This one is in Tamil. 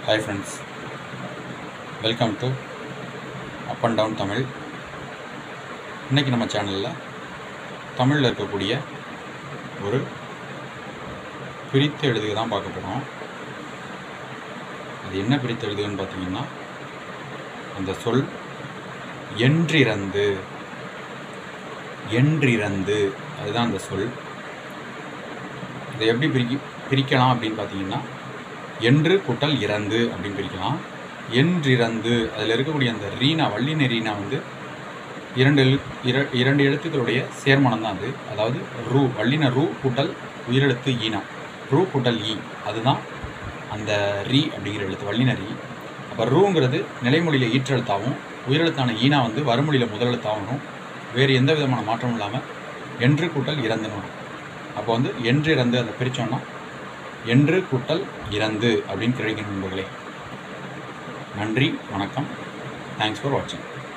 Hi friends, welcome to Up and Down Tamil. இன்னைக்கு நம்ம சேனலில் தமிழில் இருக்கக்கூடிய ஒரு பிரித்து எழுதுக தான் பார்க்க போகிறோம். அது என்ன பிரித்து எழுதுகன்னு பார்த்தீங்கன்னா, அந்த சொல் என்றிறந்து அதுதான் அந்த சொல். இதை எப்படி பிரிக்கலாம் அப்படின்னு பார்த்தீங்கன்னா, என்று கூட்டல் இறந்து அப்படின்னு பிரிக்கலாம். என்றிறந்து அதில் இருக்கக்கூடிய அந்த ரீனா, வல்லின ரீனா வந்து இரண்டு எழுத்துக்களுடைய சேர்மனம் தான் அது. அதாவது ரூ, வல்லின ரூ கூட்டல் உயிரெழுத்து ஈனா, ரூ கூட்டல் ஈ, அதுதான் அந்த ரீ அப்படிங்கிற எழுத்து, வல்லின ரீ. அப்போ ரூங்கிறது நிலைமொழியில் ஈற்றெழுத்தாகவும், உயிரெழுத்தான ஈனா வந்து வறுமொழியில் முதலெழுத்தாகவும், வேறு எந்த விதமான மாற்றமும் இல்லாமல் என்று கூட்டல் இறந்துன்னு வரும். அப்போ வந்து என்று இறந்து அதை பிரித்தோன்னா என்று கூட்டல் இறந்து அப்படின்னு கிடைக்கும் நண்பர்களே. நன்றி, வணக்கம். தேங்க்ஸ் ஃபார் வாட்சிங்.